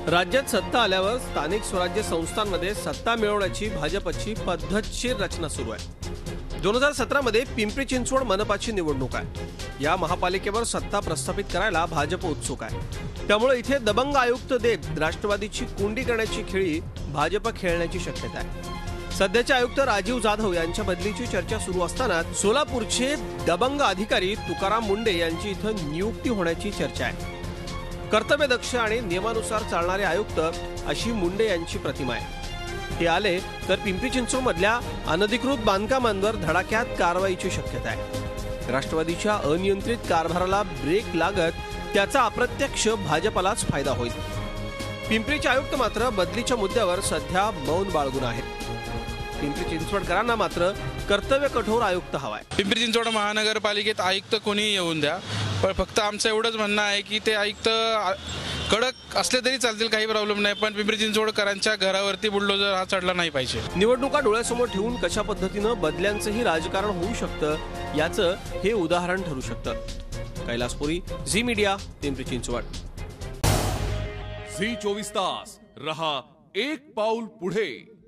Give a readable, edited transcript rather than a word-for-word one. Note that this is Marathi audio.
राज्यात सत्ता आल्यावर स्थानिक स्वराज्य संस्थांमध्ये सत्ता मिळवण्याची भाजपची पद्धतशीर रचना सुरू आहे। 2017 मध्ये पिंपरी चिंचवड मनपाची निवडणूक आहे। या महापालिकेवर सत्ता प्रस्थापित करायला भाजप उत्सुक आहे। त्यामुळे इथे दबंग आयुक्त देत राष्ट्रवादीची कोंडी करण्याची खेळी भाजप खेळण्याची शक्यता आहे। सध्याचे आयुक्त राजीव जाधव यांच्या बदलीची चर्चा सुरू असताना सोलापूरचे दबंग अधिकारी तुकाराम मुंडे यांची इथं नियुक्ती होण्याची चर्चा आहे। कर्तव्यदक्ष आणि नियमानुसार चालणारे आयुक्त अशी मुंडे यांची प्रतिमा आहे। ते आले तर पिंपरी चिंचवड मधल्या अनधिकृत बांधकामांवर धडाक्यात कारवाईची शक्यता आहे। राष्ट्रवादीच्या अनियंत्रित कारभाराला ब्रेक लागत त्याचा अप्रत्यक्ष भाजपलाच फायदा होईल। पिंपरीचे आयुक्त मात्र बदलीच्या मुद्द्यावर सध्या मौन बाळगून आहेत। पिंपरी चिंचवडकरांना मात्र कर्तव्य कठोर आयुक्त हवाय। पिंपरी चिंचवड महानगरपालिकेत आयुक्त कोणी येऊन द्या, पण फक्त आमचं एवढंच म्हणणं आहे की ते आयुक्त कडक असले तरी चालतील, काही प्रॉब्लेम नाही, पण पिंपरी चिंचवडकरांच्या घरावरती बुलडोजर हा चढला नाही पाहिजे। निवडणुका डोळ्यासमोर ठेवून कशा पद्धतीनं बदल्यांचंही राजकारण होऊ शकतं याचं हे उदाहरण ठरू शकतं। कैलासपुरी, झी मीडिया, पिंपरी चिंचवड। झी 24 तास रहा एक पाऊल पुढे।